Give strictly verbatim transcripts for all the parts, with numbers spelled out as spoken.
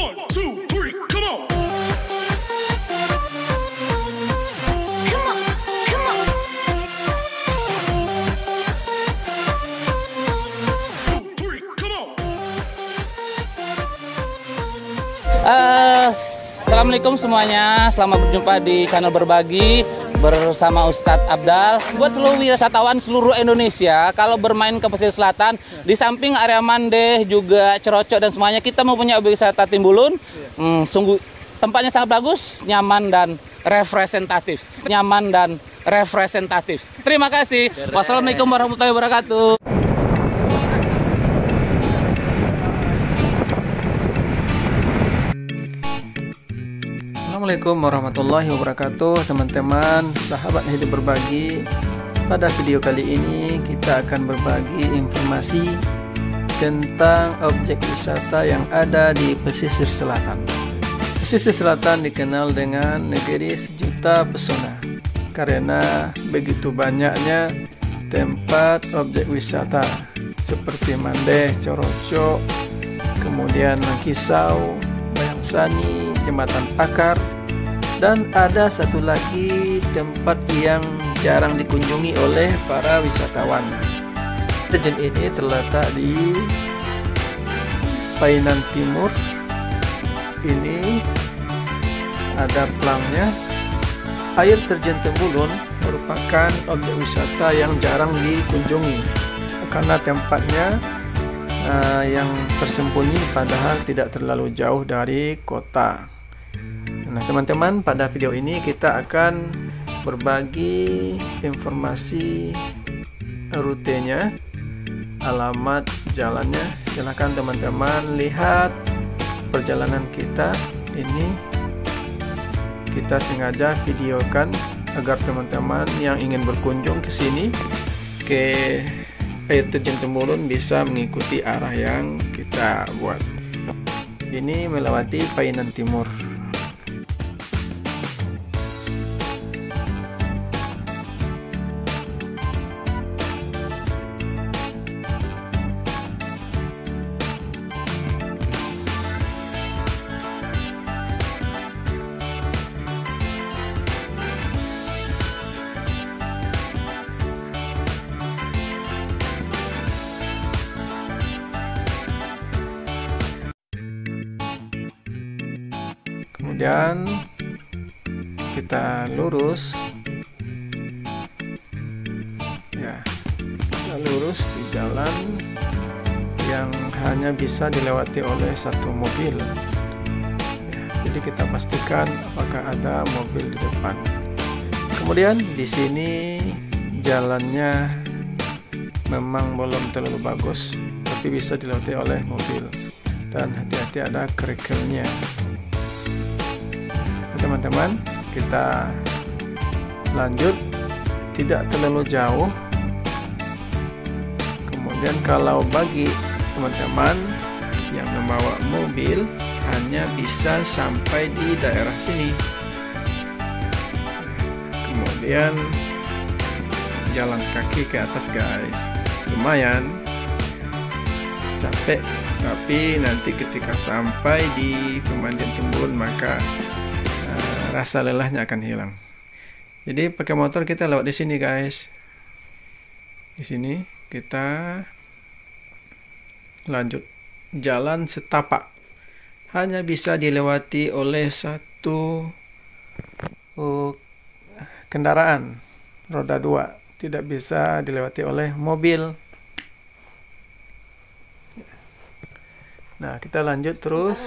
One, two, three, come on. Come on, come on. Two, three, come on. Uh, Assalamualaikum semuanya, selamat berjumpa di channel Berbagi bersama Ustadz Abdal. Buat seluruh wisatawan seluruh Indonesia, kalau bermain ke pesisir selatan, di samping area Mandeh, juga Cerocok dan semuanya, kita mempunyai objek wisata Timbulun. Hmm, sungguh tempatnya sangat bagus, nyaman dan representatif. Nyaman dan representatif. Terima kasih. Wassalamualaikum warahmatullahi wabarakatuh. Assalamualaikum warahmatullahi wabarakatuh, teman-teman, sahabat hidup berbagi. Pada video kali ini kita akan berbagi informasi tentang objek wisata yang ada di pesisir selatan. Pesisir selatan dikenal dengan negeri sejuta pesona karena begitu banyaknya tempat objek wisata seperti Mandeh, Corocok, kemudian Kisau, Bayangsani, Jembatan Pakar, dan ada satu lagi tempat yang jarang dikunjungi oleh para wisatawan. Terjun ini terletak di Painan Timur. Ini ada plangnya. Air terjun Timbulun merupakan objek wisata yang jarang dikunjungi karena tempatnya uh, yang tersembunyi padahal tidak terlalu jauh dari kota. Nah, teman-teman, pada video ini kita akan berbagi informasi rutenya, alamat jalannya. Silahkan teman-teman lihat perjalanan kita ini. Kita sengaja videokan agar teman-teman yang ingin berkunjung ke sini, ke air terjun Timbulun, bisa mengikuti arah yang kita buat. Ini melewati Painan Timur. Kemudian kita lurus, ya, kita lurus di jalan yang hanya bisa dilewati oleh satu mobil. Ya, jadi kita pastikan apakah ada mobil di depan. Kemudian di sini jalannya memang belum terlalu bagus, tapi bisa dilewati oleh mobil. Dan hati-hati, ada kerikilnya. Teman-teman, kita lanjut, tidak terlalu jauh. Kemudian kalau bagi teman-teman yang membawa mobil, hanya bisa sampai di daerah sini. Kemudian jalan kaki ke atas, guys. Lumayan capek, tapi nanti ketika sampai di pemandian Timbulun maka rasa lelahnya akan hilang. Jadi pakai motor kita lewat di sini, guys. Di sini kita lanjut jalan setapak. Hanya bisa dilewati oleh satu uh, kendaraan roda dua. Tidak bisa dilewati oleh mobil. Nah, kita lanjut terus.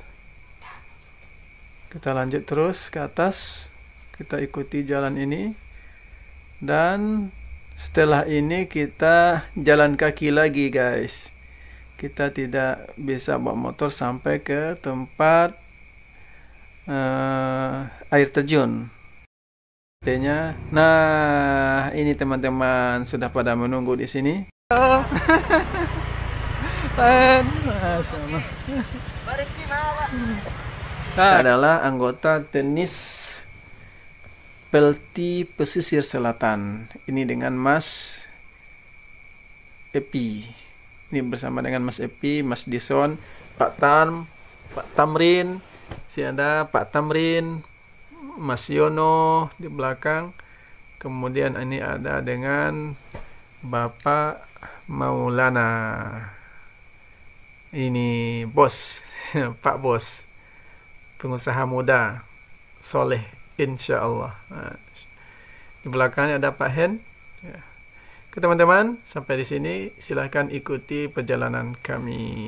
Kita lanjut terus ke atas, kita ikuti jalan ini, dan setelah ini kita jalan kaki lagi, guys. Kita tidak bisa bawa motor sampai ke tempat uh, air terjun. Nah, ini teman-teman sudah pada menunggu di sini. Nah, adalah anggota tenis Pelti Pesisir Selatan. Ini dengan Mas Epi. Ini bersama dengan Mas Epi, Mas Dison, Pak Tan, Pak Tamrin. Sini ada Pak Tamrin, Mas Yono di belakang. Kemudian ini ada dengan Bapak Maulana. Ini bos, Pak Bos, pengusaha muda, soleh, insya Allah. Di belakangnya ada Pak Hen. Ya. Oke teman-teman, sampai di sini silahkan ikuti perjalanan kami.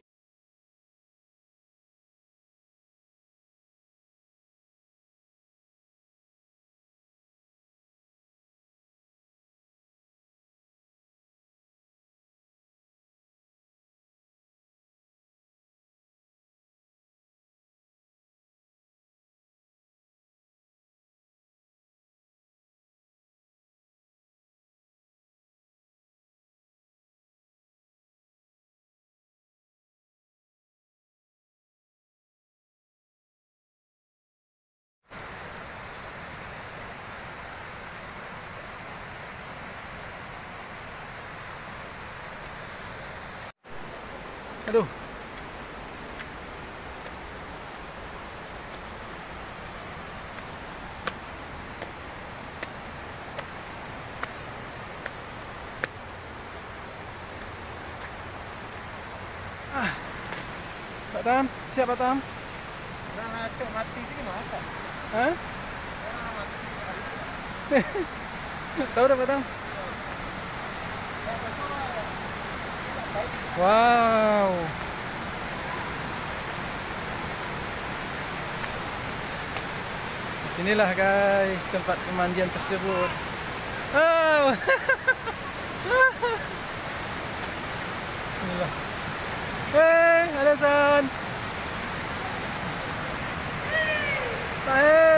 Aduh. Ah. Pak Tam, siap Pak Tam? Nah, ngacok mati itu gimana? Hah? Tahu dah Pak Tam? Wow. Disinilah guys tempat pemandian tersebut. Wow. Bismillah. Hey, Alasan. Tahan.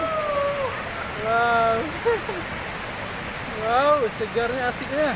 Wow. Wow, segarnya asiknya.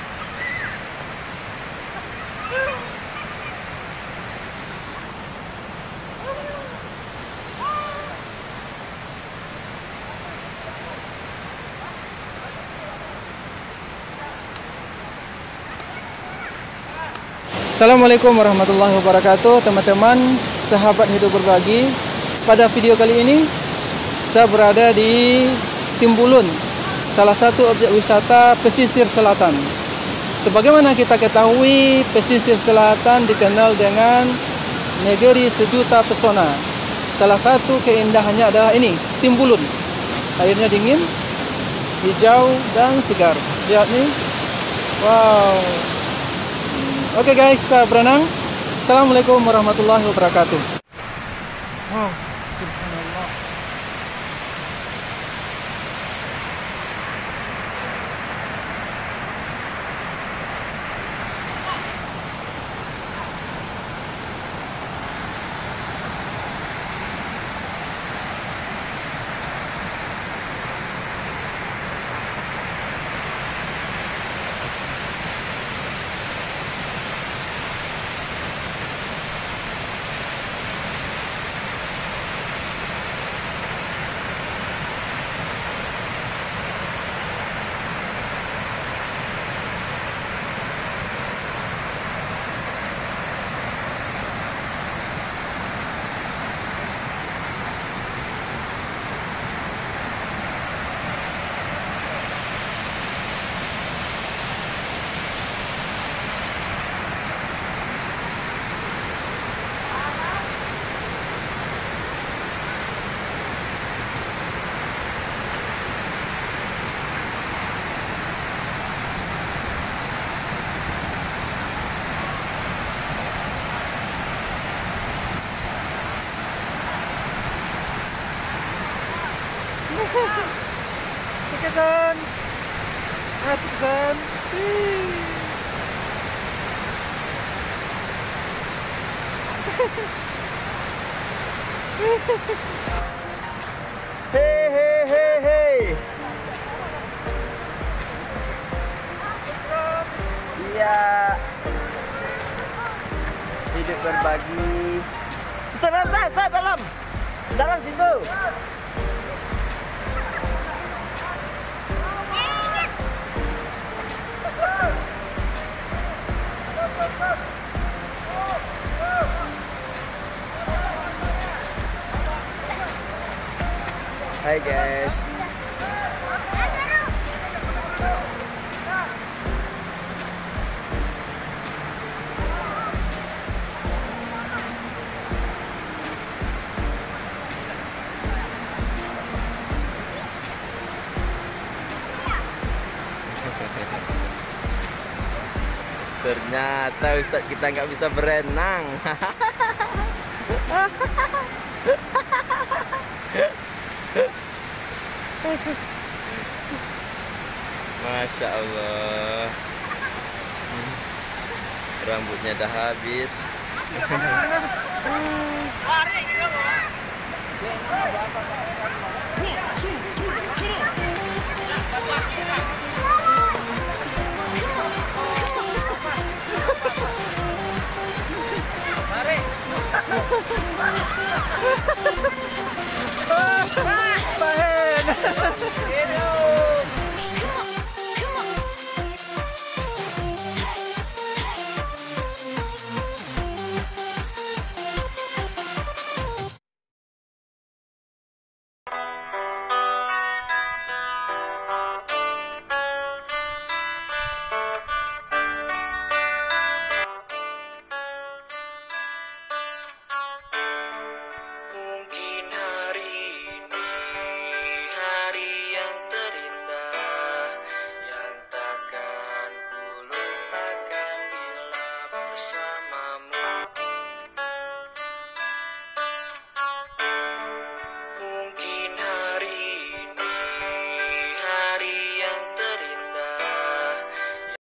Assalamualaikum warahmatullahi wabarakatuh, teman-teman sahabat hidup berbagi. Pada video kali ini saya berada di Timbulun, salah satu objek wisata pesisir selatan. Sebagaimana kita ketahui, pesisir selatan dikenal dengan negeri sejuta pesona. Salah satu keindahannya adalah ini, Timbulun. Airnya dingin, hijau dan segar. Lihat nih. Wow. Oke okay guys, kita berenang. Assalamualaikum warahmatullahi wabarakatuh. Wow, subhanallah. Kesan, masuk kesan. Hei hei hei hei. Iya. Hidup berbagi. Dalam, dalam, dalam. Dalam situ. Hai guys. Ternyata Ustadz kita nggak bisa berenang. Masya Allah. Rambutnya dah habis. Bahen.